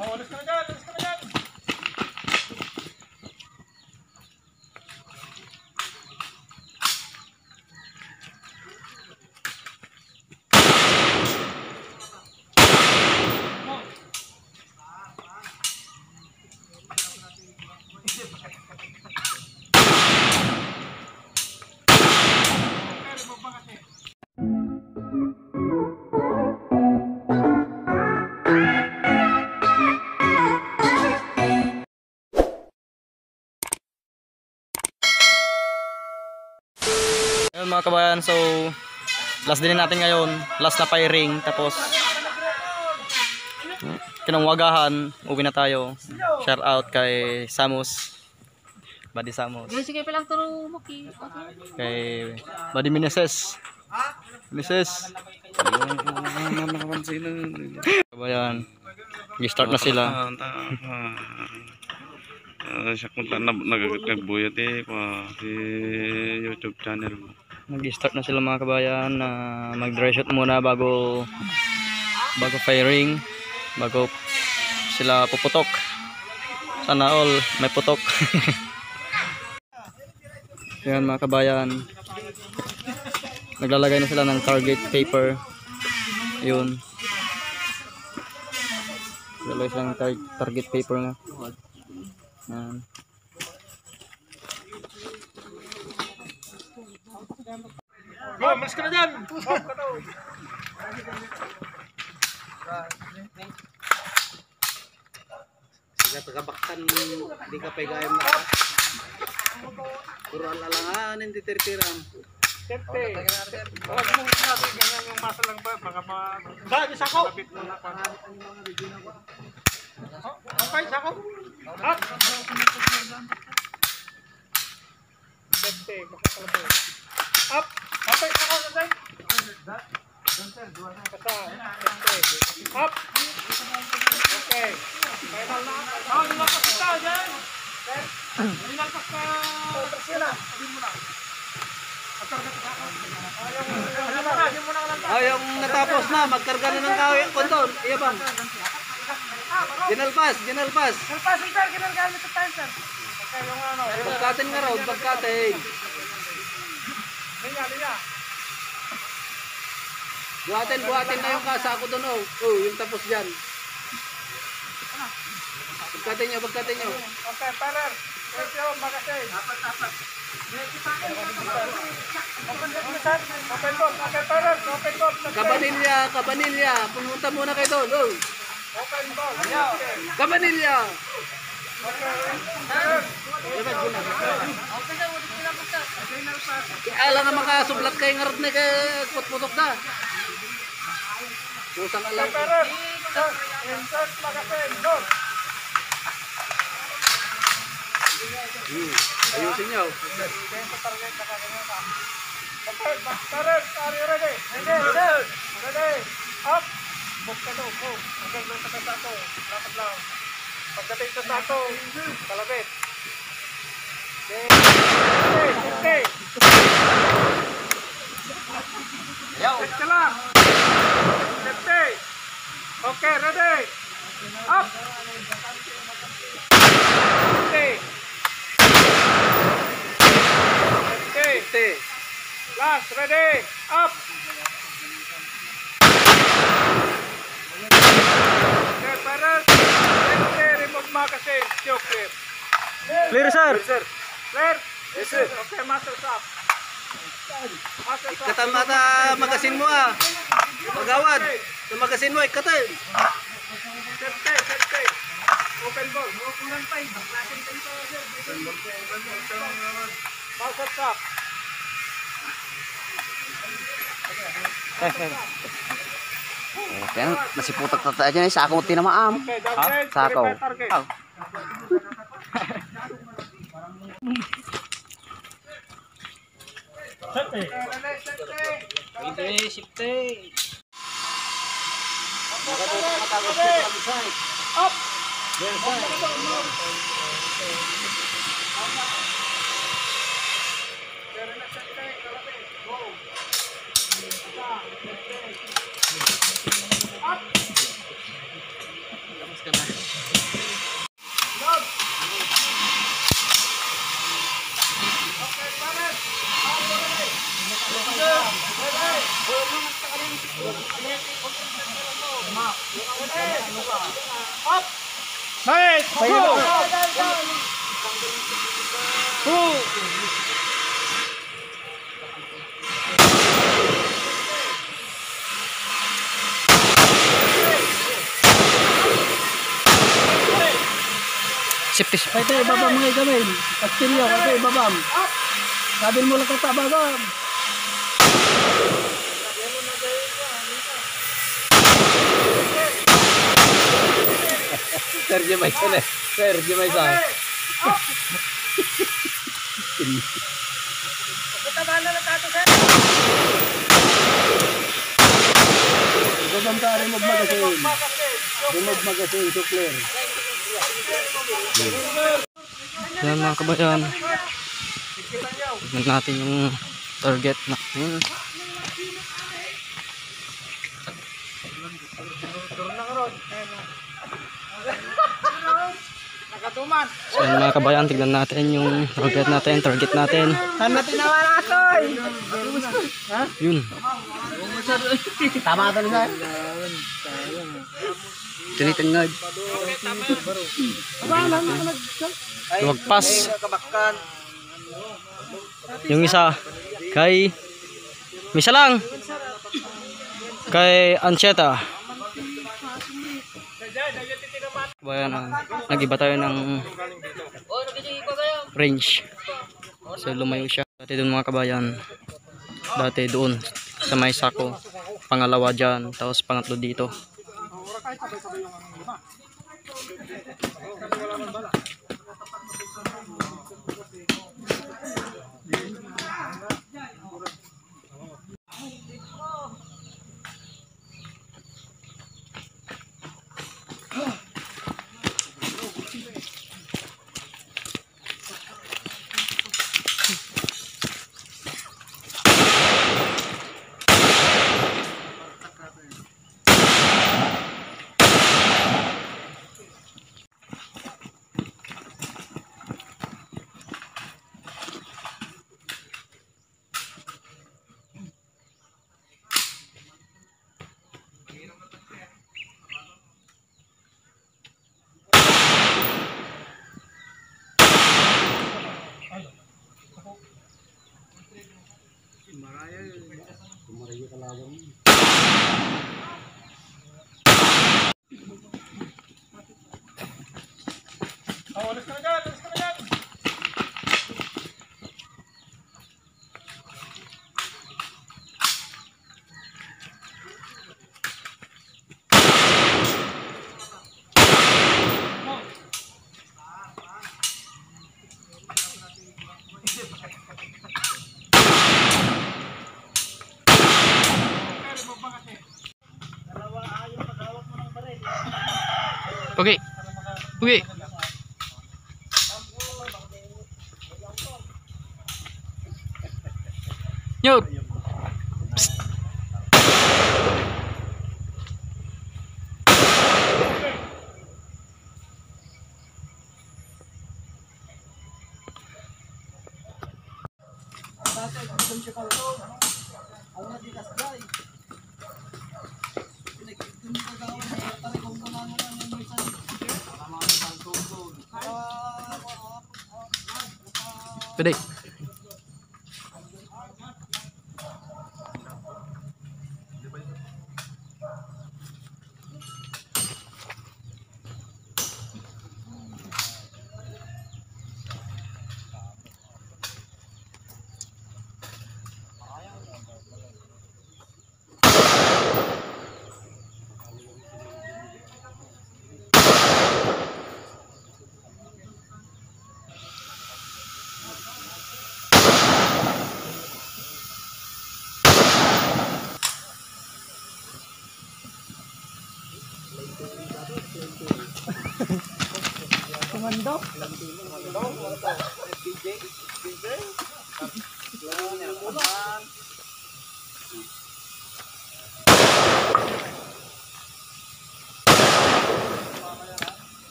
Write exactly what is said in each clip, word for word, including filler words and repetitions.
Oh, alis ka na dyan, alis ka na dyan. Ayun mga kabayan, so last din natin ngayon, last na firing, tapos kinangwagahan, uwi na tayo. Shout out kay Samus, Buddy Samus, Sige pa lang turo mo ki. kay Buddy Mineses Mineses kabayan, i-start na sila. Uh, siya kung na nagbuyat eh pa si YouTube channel mo. Mag-start na sila mga kabayan na uh, mag-dry shot muna bago bago firing, bago sila puputok. Sana all may putok. Yan mga kabayan, naglalagay na sila ng target paper. Yun, naglalagay sila ng tar target paper nga. Yan. Oh, malis ka na dyan. Sige, tagabaktan, di ka pagayam na. Puro alalangan, hindi tirtiram. Siyempre. Huwag mong sinabi ganyan yung masa lang ba? Baka ma... Dahil, isa ko! Lapit mo na pa. Okay, isa ko! Up! Siyempre, makakalabay. Up! Okay, isa ko! Siyempre. Up! Okay. Final na. Oh, nilapas ka dyan! Nilapas ka! Sabihin mo na. Oh, yung natapos na, magkarga na ng kahoy ang kondon. Iya bang? Ginalpas, ginalpas. Ginalpas, sir. Ginalpas ito tayo, sir. Okay, yung ano. Pagkatin nga raw, pagkatin. Linya, linya. Buhatin, buhatin na yung kasako doon, oh. Oh, yung tapos dyan. Pagkatin nyo, pagkatin nyo. Okay, parer. Thank you, makasay. Apat, apat. Open box, okay, parer. Open box. Kabanilya, Kabanilya. Pumunta muna kayo doon, oh. Open box. Kabanilya. Okay. Parer. Kaya lang na makasublat kayo nga rin na putputok na. Pusang alam. Okay, parer. Insert, makasay. Go. Hmm. Ayusin nyo. Parer, are you ready? Ready, ready. Up. Book ka to, go. Hanggang doon sa sato. Lapad lang. Pagdating sa sato, kalabit. Okay. Okay. Set ka lang. Safety. Okay, ready. Up. Okay. Okay. Last, ready. Up. Okay, parer. Okay, remove magazine. Show clear. Clear sir. Clear. Clear. Yes, sir. Okay, muscles up. Muscles up. Katamata magasin mo ah. Magawad. Sa magasin mo, ikatay. Safety, safety. Open ball. Open pa. Muscles up. Kaya nasiputak na tayo dyan eh, sakong tinamaam. Okay, downgrade. Sakaw. Verify target. Oh. Safety. Safety. Safety. Up. Nice! Go! Go! Sipis. Kaya tayo babam mga gamay. Kastilyo, kaya tayo babam. Sabihin mo lang kata babam. Sergio Maison eh. Sergio Maison. Babam ka rin mag-magasin. Remove magasin, sukler. Yan mga kabayan. Tignan natin yung target natin. So yan mga kabayan, tignan natin yung target natin, target natin. Hanapin naman ako'y! Yun. Tama ka na. Tinitingad. Lumagpas. Yung isa kay Misa lang. Kay Ancheta. Bayan, uh, nag-iba tayo ng range. So lumayo siya. Dati doon mga kabayan. Dati doon sa may sako. Pangalawa dyan. Tapos pangatlo dito. Alis ka na dyan! Alis ka na dyan! Okay. Okay. Yo. Psst. Gede.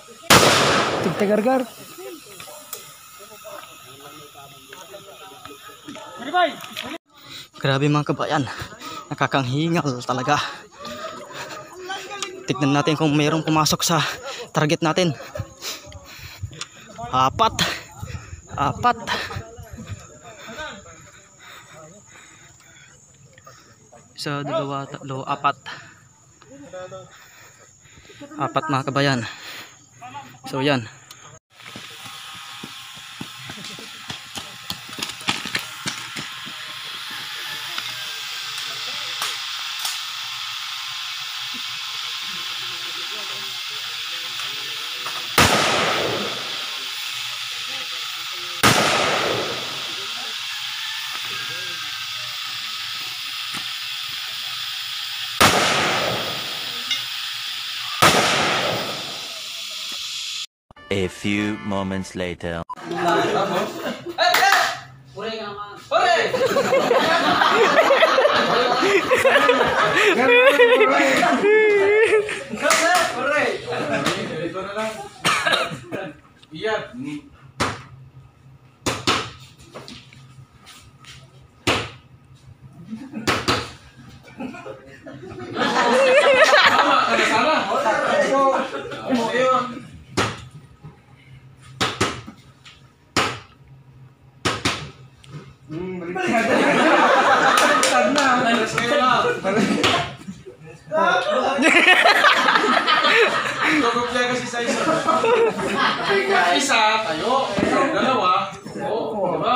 Tigtagargar. Grabe mga kabayan. Nakakanghingal talaga. Tignan natin kung mayroong pumasok sa target natin. Apat. Apat. Isa, dalawa, tatlo, apat. Apat mga kabayan. So yan. A few moments later. Isa, tayo. Dalawa. Oo, diba?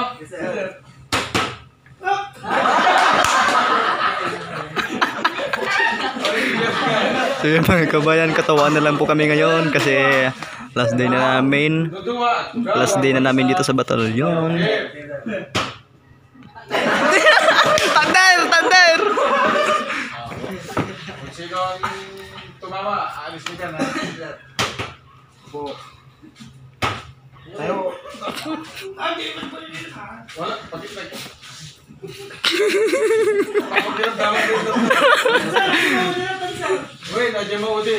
So yun mga kabayan, katawan na lang po kami ngayon kasi last day na namin. Last day na namin dito sa batalyon. Thunder! Thunder! Sino ang tumawa? Alis mo dyan, ha? Po. Tayo. Wala, pagkit na. Pagkit na. Wait, nandiyan mo uli.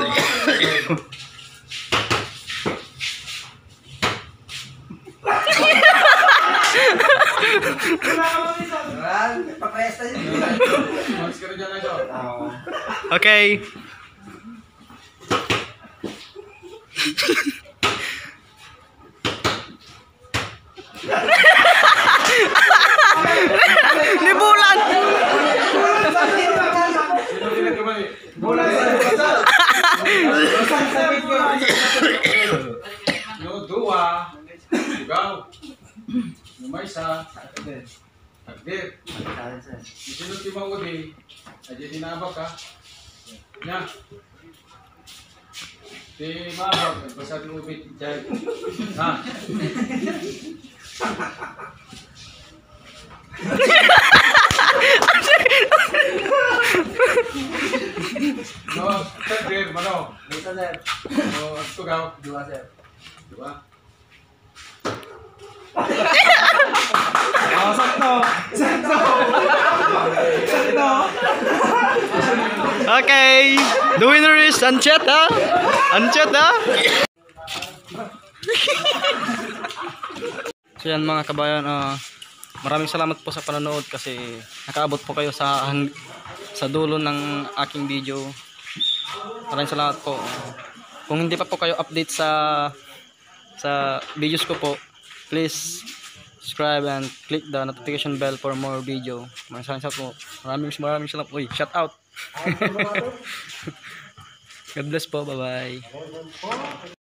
Okay. Libulan. No dua, ikaw. Lumay sa agdir. Isunod yung mga udi, aja dinabak ka. Nya. Di mabak, basta di ubit dyan. Ha? No, agdir, mano? No, tugaw. Dua, sir. Dua. Oh, sakto. Sakto. Sakto. Okay. The winner is Anchet, ha? Anchet, ha? So yan mga kabayan, uh, maraming salamat po sa panonood kasi nakaabot po kayo sa hang, sa dulo ng aking video. Maraming salamat po. Kung hindi pa po kayo update sa sa videos ko po, please subscribe and click the notification bell for more video. Maraming salamat po. Maraming maraming salamat. Uy, shout out. God bless po. Bye bye.